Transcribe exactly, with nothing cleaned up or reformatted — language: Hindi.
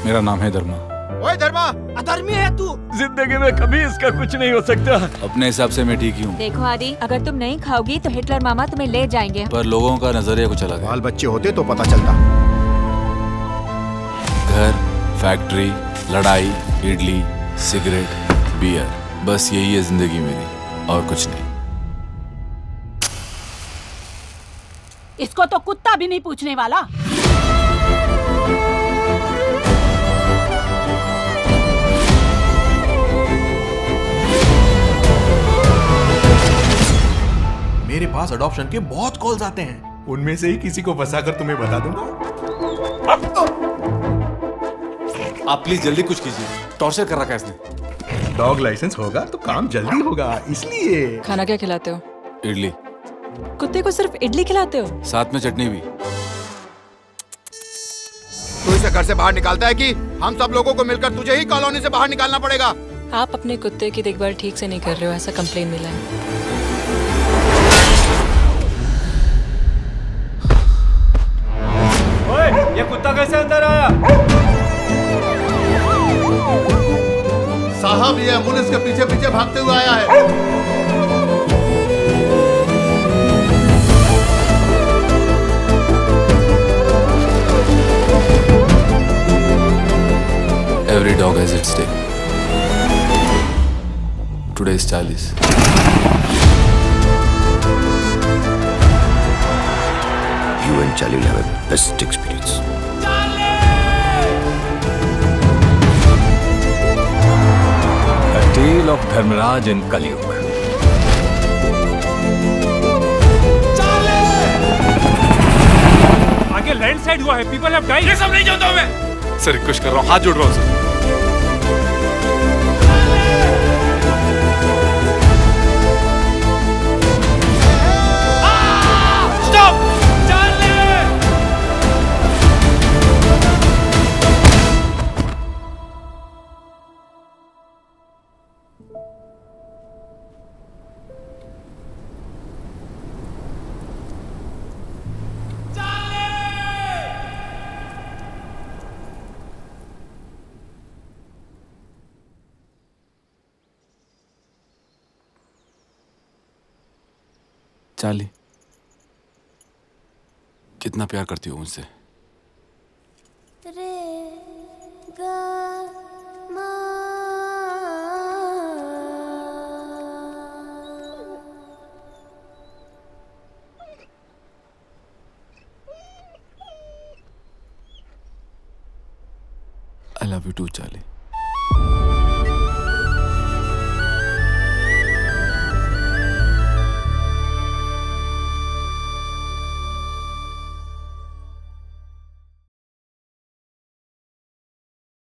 मेरा नाम है धर्मा। ओए धर्मा, अधर्मी है तू। जिंदगी में कभी इसका कुछ नहीं हो सकता। अपने हिसाब से मैं ठीक ही हूँ। देखो आदि, अगर तुम नहीं खाओगी तो हिटलर मामा तुम्हें ले जाएंगे। पर लोगों का नजरिया कुछ अलग है। बाल बच्चे होते तो पता चलता। घर, फैक्ट्री, लड़ाई, इडली, सिगरेट, बियर, बस यही है जिंदगी मेरी, और कुछ नहीं। इसको तो कुत्ता भी नहीं पूछने वाला। मेरे पास अडॉप्शन के बहुत कॉल्स आते हैं, उनमें से ही किसी को फंसाकर तुम्हें बता दूंगा। आप प्लीज जल्दी कुछ कीजिए, टॉर्चर कर रखा है इसने। डॉग लाइसेंस होगा तो काम जल्दी होगा, इसलिए। खाना क्या खिलाते हो? इडली। कुत्ते को सिर्फ इडली खिलाते हो? साथ में चटनी भी। तू इसे घर से बाहर निकालता है कि हम सब लोगों को मिलकर तुझे ही कॉलोनी से बाहर निकालना पड़ेगा? आप अपने कुत्ते की देखभाल ठीक से नहीं कर रहे हो, ऐसा कंप्लेन मिला है। ओए, ये कुत्ता कैसे अंदर आया? साहब, ये एम्बुलेंस के पीछे पीछे भागते हुए आया है। Every dog has its day. Today is Charlie's. You and Charlie will have a best experience. A tale of Dharmaraj in Kaliyug. आगे लैंडस्लाइड हुआ है, people have died. ये सब नहीं जानता हूँ मैं। सर रिक्वेस्ट कर रहा हूँ, हाथ जोड़ रहा हूँ सर। स्टॉप! चार्ली, कितना प्यार करती हो मुझसे? रे गा मा। I love you too, Charlie.